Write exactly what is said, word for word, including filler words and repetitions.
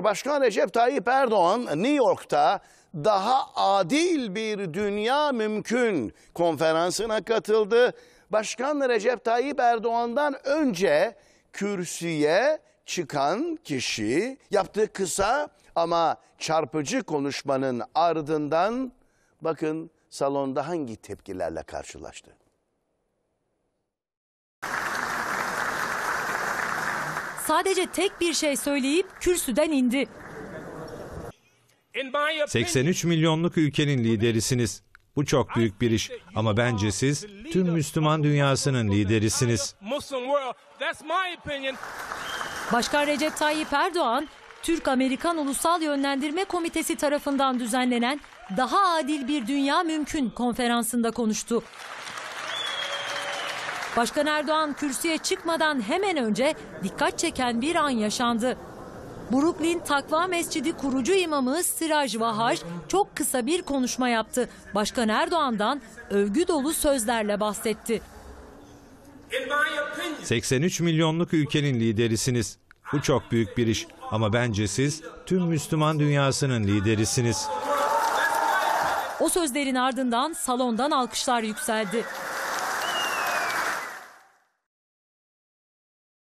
Başkan Recep Tayyip Erdoğan New York'ta daha adil bir dünya mümkün konferansına katıldı. Başkan Recep Tayyip Erdoğan'dan önce kürsüye çıkan kişi yaptığı kısa ama çarpıcı konuşmanın ardından bakın salonda hangi tepkilerle karşılaştı. Sadece tek bir şey söyleyip kürsüden indi. seksen üç milyonluk ülkenin liderisiniz. Bu çok büyük bir iş ama bence siz tüm Müslüman dünyasının liderisiniz. Başkan Recep Tayyip Erdoğan, Türk-Amerikan Ulusal Yönlendirme Komitesi tarafından düzenlenen Daha Adil Bir Dünya Mümkün konferansında konuştu. Başkan Erdoğan kürsüye çıkmadan hemen önce dikkat çeken bir an yaşandı. Brooklyn Takva Mescidi kurucu imamı Siraj Vahaj çok kısa bir konuşma yaptı. Başkan Erdoğan'dan övgü dolu sözlerle bahsetti. seksen üç milyonluk ülkenin liderisiniz. Bu çok büyük bir iş ama bence siz tüm Müslüman dünyasının liderisiniz. O sözlerin ardından salondan alkışlar yükseldi.